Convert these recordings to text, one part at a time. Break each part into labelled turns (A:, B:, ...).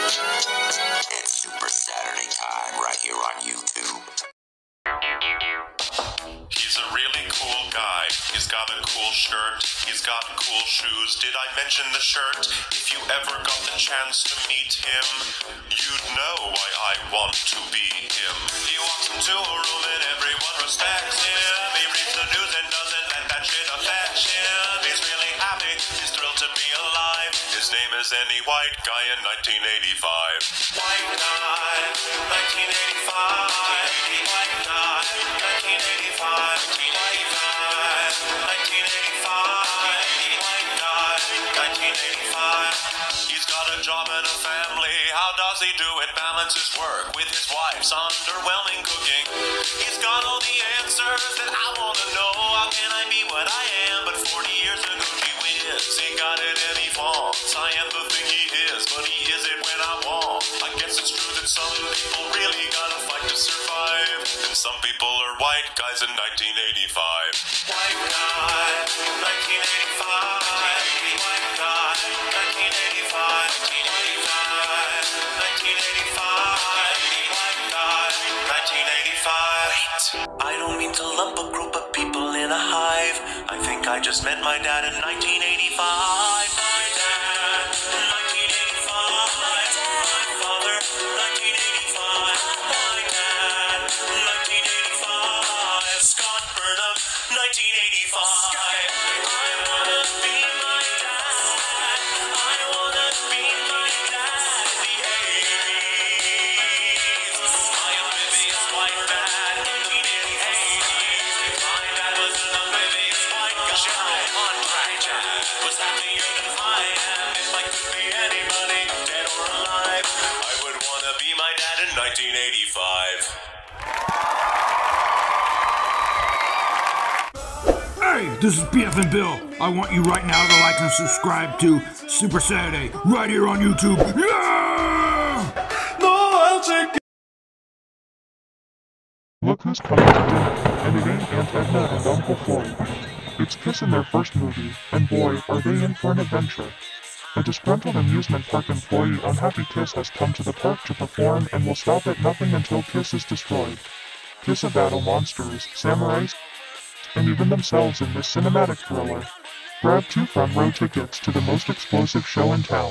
A: It's Super Saturday time right here on YouTube.
B: He's a really cool guy. He's got a cool shirt. He's got cool shoes. Did I mention the shirt? If you ever got the chance to meet him, you'd know why I want to be him. He walks into a room and everyone respects him. He reads the news and doesn't let that shit affect him. He's really happy. He's thrilled to be alive. His name is Any White Guy in 1985. White Guy, 1985. White Guy, 1985. White Guy, 1985. White Guy, 1985. He's got a job and a family. How does he do it? Balance his work with his wife's underwhelming cooking. He's got all the answers that I want to know. How can I be what I am? But 40 years ago, gee whiz, he got it and he falls. I am the thing he is, but he is it when I want. I guess it's true that some people really gotta fight to survive, and some people are white guys in 1985. White guy, 1985. White guy, 1985. White guy, 1985. White guy, 1985. Wait, I don't mean to lump a group of people in a hive. I think I just met my dad in 1985. My dad, 1985. My father, 1985. My dad, 1985. Scott Burnham, 1985. I wanna be my dad. I wanna be my dad in the 80s. My oblivious white dad, 1980s. My dad was an oblivious white guy. General contractor was happier than I am. If I could be anybody, dead or alive, I would wanna be my dad in 1985.
C: Hey, this is BF and Bill. I want you right now to like and subscribe to Super Saturday right here on YouTube. Yeah!
D: No, I'll take it.
E: Look who's coming to dinner, and it ain't Aunt Edna and Uncle Floyd. It's Kiss in their first movie, and boy, are they in for an adventure. A disgruntled amusement park employee unhappy Kiss has come to the park to perform and will stop at nothing until Kiss is destroyed. Kiss a battle monsters, samurais, and even themselves in this cinematic thriller. Grab 2 front row tickets to the most explosive show in town.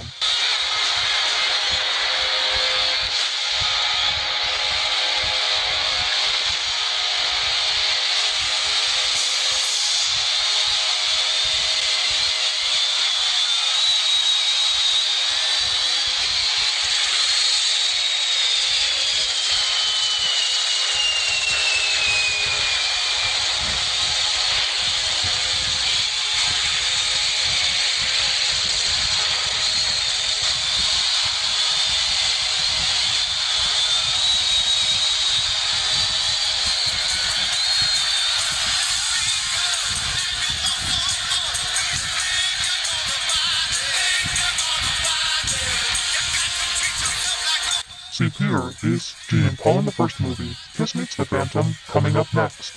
E: See, Peter, Ace, G, and Paul in the first movie. Kiss meets the Phantom, coming up next.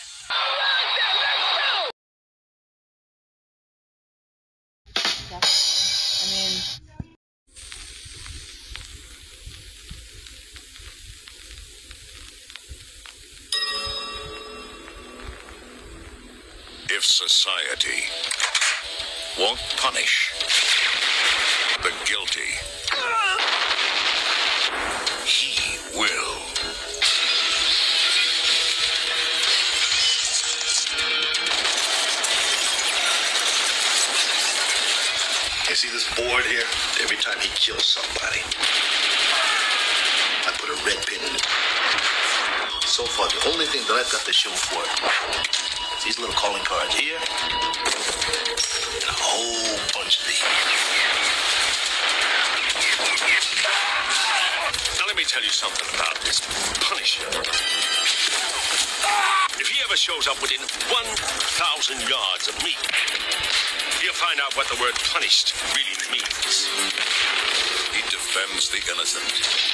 F: If society won't punish the guilty, he will.
G: You see this board here? Every time he kills somebody, I put a red pin in it. So far, the only thing that I've got to show for it is these little calling cards here, and a whole bunch of these.
F: Now let me tell you something about this Punisher. If he ever shows up within 1,000 yards of me, you'll find out what the word punished really means. He defends the innocent.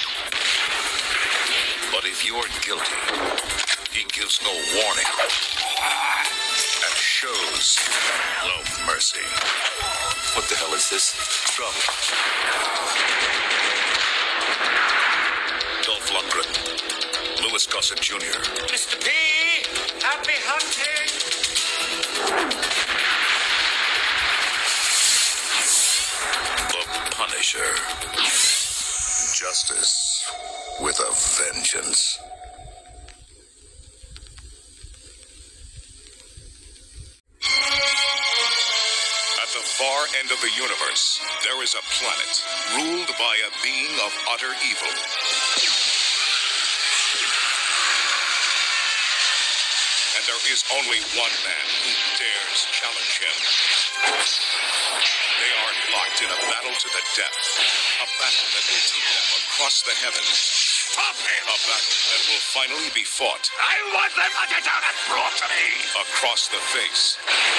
F: But if you're guilty, he gives no warning and shows no mercy.
G: What the hell is this? Trouble.
F: Dolph Lundgren. Louis Gossett Jr.
D: Mr. P, happy hunting.
F: The Punisher. Justice with a vengeance. At the far end of the universe, there is a planet ruled by a being of utter evil. And there is only one man who dares challenge him. They are locked in a battle to the death. A battle that will take them across the heavens.
D: Stop him!
F: A battle that will finally be fought
D: I want them hunted down and brought to me.
F: across the face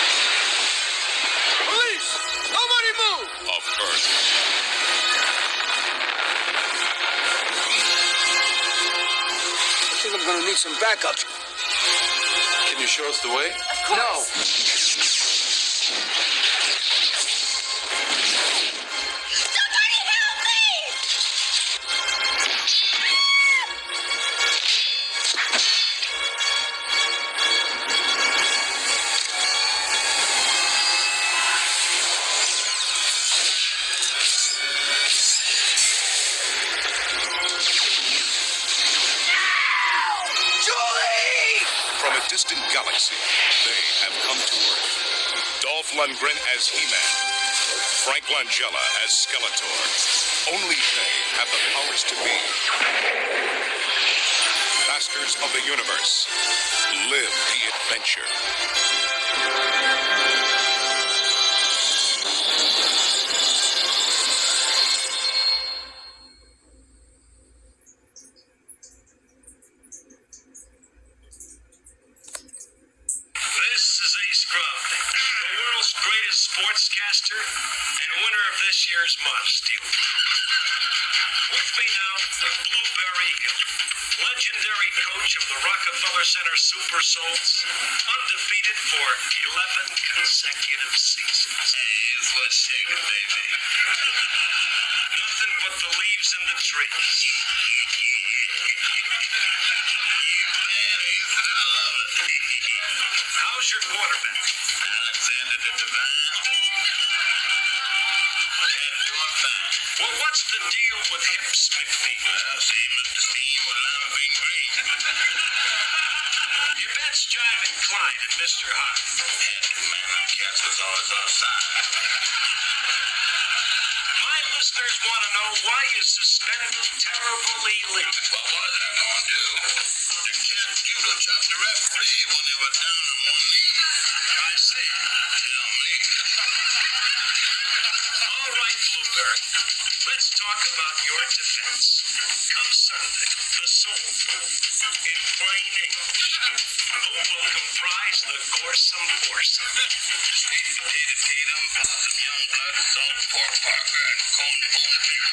D: Police! Nobody move!
F: of Earth.
H: I think I'm gonna need some backup.
I: Can you show us the way?
H: Of course.
J: Somebody help me!
F: From a distant galaxy, they have come to Earth. Dolph Lundgren as He-Man. Frank Langella as Skeletor. Only they have the powers to be. Masters of the universe. Live the adventure.
B: This is Ace Scrub, the world's greatest sportscaster and winner of this year's Monsteel. With me now, the Blueberry Hill, legendary coach of the Rockefeller Center Super Souls, undefeated for 11 consecutive seasons. Hey, it's what's shaking, baby. Nothing but the leaves in the trees. How's your quarterback? Alexander the Divine. Doing fine. Well, what's the deal with Hips McNeil? Well, same as the steam with lima bean green. Your bet's jiving Clyde and Mr. Hart. Yeah, man, them cats was always offside. My listeners want to know why you suspended terribly late. What was I going to do? The cat judo chopped the referee when they were down on one knee. I see. Tell me. All right, Blueberry. Let's talk about your defense. Come Sunday, the Soul Boul. In plain English, who will comprise the Gorsome Foursome? Tatum Tatum, Blossom Youngblood, Salt Pork Parker, and Corn Bone Picker.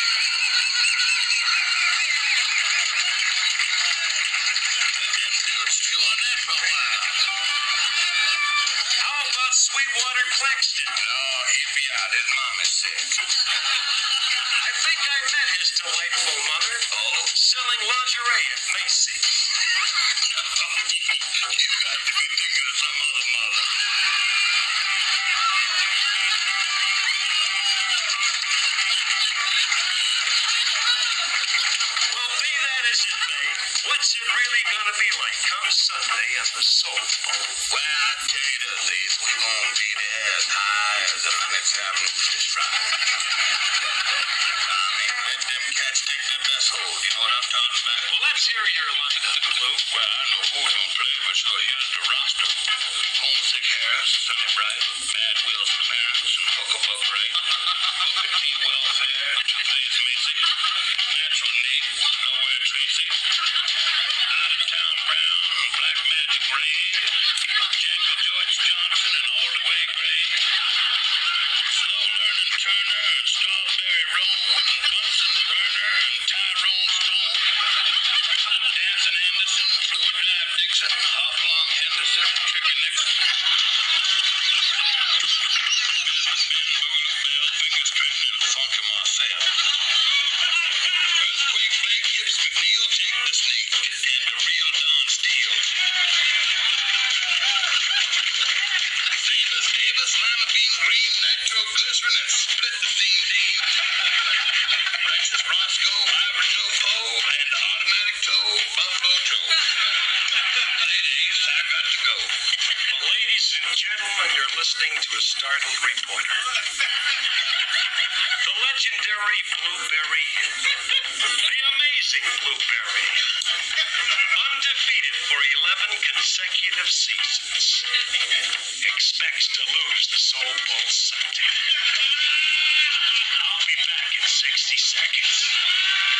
B: How about Sweetwater Claxton? No, he'd be out. His mom is sick. I think I met his delightful mother. Oh, selling lingerie at Macy's. You got to be thinking of some other mother. Well, be that as it may, what's it really gonna be like come Sunday at the Soul Boul? Well, I tell you this, Ace, we gonna be there as high as the Lennox Avenue fish fry. I mean, let them cats take their best hold. You know what I'm talking about? Well, let's hear your lineup, Blue. Well, I know who's gonna play, but sure, here's the roster. Homesick Harris, Sonny Bright, Mad Wheels Clarence, and Hucklebuck Wright. Booker T. Welfare, Tuesdays Macy, Natural Nate, Nowhere Tracy, Out of Town Brown, Black Magic Ray, Jackal George Johnson, and All the Way Gray, Slow Learning Turner, and Strawberry Roan, Bunsen Burner, and Tyrone Stone, Dancing Anderson, Fluid Drive Dixon, Hopalong Henderson, and Tricky Nixon. Ben Boo, Bell, Fingers Trenton, and Funky Marcel.
D: the snake and the real Don Steele. Famous Davis, lima bean green, nitroglycerin, and split the thing deep. Precious Roscoe, Ivory Joe Poe, and Automatic Toe, Buffalo Joe. Ladies, I got to go.
B: Well, ladies and gentlemen, you're listening to a startled reporter. The legendary Blueberry. The amazing Blueberry. Undefeated for 11 consecutive seasons. Expects to lose the Soul Boul Sunday. I'll be back in 60 seconds.